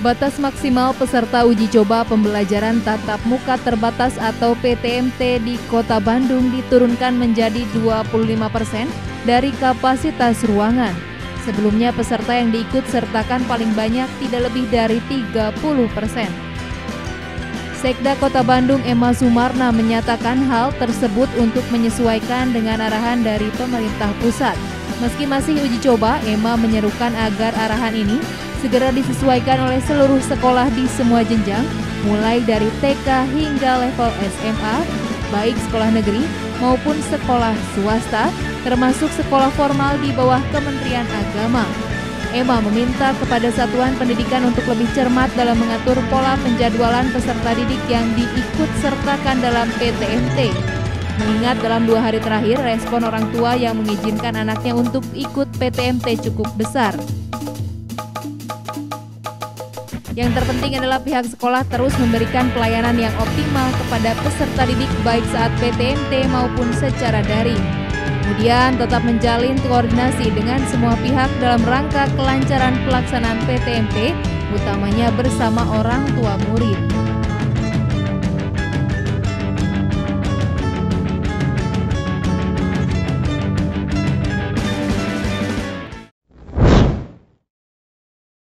Batas maksimal peserta uji coba pembelajaran tatap muka terbatas atau PTMT di Kota Bandung diturunkan menjadi 25% dari kapasitas ruangan. Sebelumnya peserta yang diikut sertakan paling banyak tidak lebih dari 30%. Sekda Kota Bandung Emma Sumarna menyatakan hal tersebut untuk menyesuaikan dengan arahan dari pemerintah pusat. Meski masih uji coba, Emma menyerukan agar arahan ini segera disesuaikan oleh seluruh sekolah di semua jenjang, mulai dari TK hingga level SMA, baik sekolah negeri maupun sekolah swasta, termasuk sekolah formal di bawah Kementerian Agama. Emma meminta kepada satuan pendidikan untuk lebih cermat dalam mengatur pola penjadwalan peserta didik yang diikut sertakan dalam PTMT. Mengingat dalam 2 hari terakhir, respon orang tua yang mengizinkan anaknya untuk ikut PTMT cukup besar. Yang terpenting adalah pihak sekolah terus memberikan pelayanan yang optimal kepada peserta didik baik saat PTMT maupun secara daring. Kemudian tetap menjalin koordinasi dengan semua pihak dalam rangka kelancaran pelaksanaan PTMT, utamanya bersama orang tua murid.